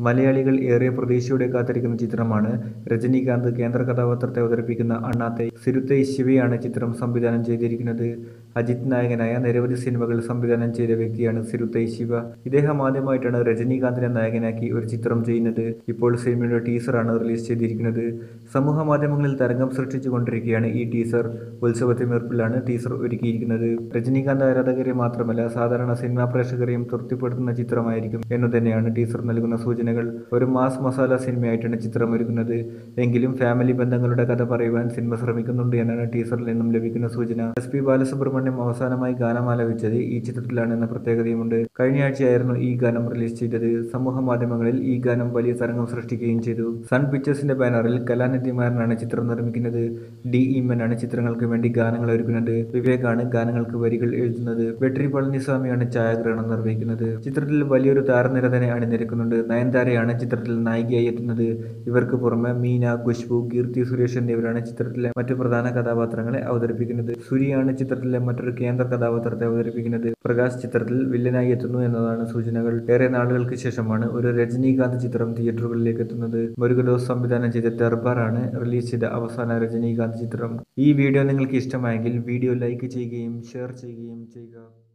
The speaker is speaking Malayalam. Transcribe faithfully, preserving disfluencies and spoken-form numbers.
മലയാളികൾ ഏറെ പ്രതീക്ഷയോടെ കാത്തിരിക്കുന്ന ചിത്രമാണ് രജനീകാന്ത് കേന്ദ്ര കഥാപാത്രത്തെ അവതരിപ്പിക്കുന്ന അണ്ണാത്തെ. സിരുത്തെ ശിവയാണ് ചിത്രം സംവിധാനം ചെയ്തിരിക്കുന്നത്. അജിത് നായകനായ നിരവധി സിനിമകൾ സംവിധാനം ചെയ്ത വ്യക്തിയാണ് സിരുത്തെ ശിവ. ഇദ്ദേഹം ആദ്യമായിട്ടാണ് രജനീകാന്തിനെ നായകനാക്കി ഒരു ചിത്രം ചെയ്യുന്നത്. ഇപ്പോൾ സിനിമയുടെ ടീസറാണ് റിലീസ് ചെയ്തിരിക്കുന്നത്. സമൂഹ മാധ്യമങ്ങളിൽ തരംഗം സൃഷ്ടിച്ചുകൊണ്ടിരിക്കുകയാണ് ഈ ടീസർ. ഉത്സവത്തിമിർപ്പിലാണ് ടീസർ ഒരുക്കിയിരിക്കുന്നത്. രജനീകാന്ത് ആരാധകരെ മാത്രമല്ല സാധാരണ സിനിമാ പ്രേക്ഷകരെയും തൃപ്തിപ്പെടുത്തുന്ന ചിത്രമായിരിക്കും എന്നു തന്നെയാണ് ടീസർ നൽകുന്ന സൂചനകൾ. ഒരു മാസ് മസാല സിനിമയായിട്ടാണ് ചിത്രം ഒരുക്കുന്നത്. എങ്കിലും ഫാമിലി ബന്ധങ്ങളുടെ കഥ പറയുവാൻ സിനിമ ശ്രമിക്കുന്നുണ്ട് എന്നാണ് ടീസറിൽ നിന്നും ലഭിക്കുന്ന സൂചന. എസ് പി ബാലസുബ്രഹ്മണ്യം അവസാനമായി ഗാനം ആലപിച്ചത് ഈ ചിത്രത്തിലാണെന്ന പ്രത്യേകതയുമുണ്ട്. കഴിഞ്ഞയാഴ്ചയായിരുന്നു ഈ ഗാനം റിലീസ് ചെയ്തത്. സമൂഹ മാധ്യമങ്ങളിൽ ഈ ഗാനം വലിയ തരംഗം സൃഷ്ടിക്കുകയും ചെയ്തു. സൺ പിക്ചേഴ്സിന്റെ ബാനറിൽ കലാനിധി മാരനാണ് ചിത്രം നിർമ്മിക്കുന്നത്. ഡി ഇമ്മനാണ് ചിത്രങ്ങൾക്ക് വേണ്ടി ഗാനങ്ങൾ ഒരുക്കുന്നത്. വിവേകാണ് ഗാനങ്ങൾക്ക് വരികൾ എഴുതുന്നത്. വെട്രി പളനിസ്വാമിയാണ് ഛായാഗ്രഹണം നിർവഹിക്കുന്നത്. ചിത്രത്തിൽ വലിയൊരു താരനിര തന്നെ അണിനിരക്കുന്നുണ്ട്. നയൻതാരയാണ് ചിത്രത്തിൽ നായികയായി എത്തുന്നത്. ഇവർക്ക് പുറമെ മീന, ഖുശ്ബു, കീർത്തി സുരേഷ് എന്നിവരാണ് ചിത്രത്തിലെ മറ്റു പ്രധാന കഥാപാത്രങ്ങളെ അവതരിപ്പിക്കുന്നത്. സൂര്യയാണ് ചിത്രത്തിലെ മറ്റൊരു കേന്ദ്ര കഥാപാത്രത്തെ അവതരിപ്പിക്കുന്നത്. പ്രകാശ് ചിത്രത്തിൽ വില്ലനായി എത്തുന്നു എന്നതാണ് സൂചനകൾ. ഏറെ നാളുകൾക്ക് ശേഷമാണ് ഒരു രജനീകാന്ത് ചിത്രം തിയേറ്ററുകളിലേക്ക് എത്തുന്നത്. മുരുകദോസ് സംവിധാനം ചെയ്ത ദർബാറാണ് റിലീസ് ചെയ്ത അവസാന രജനീകാന്ത് ചിത്രം. ഈ വീഡിയോ നിങ്ങൾക്ക് ഇഷ്ടമായെങ്കിൽ വീഡിയോ ലൈക്ക് ചെയ്യുകയും ഷെയർ ചെയ്യുകയും ചെയ്യുക.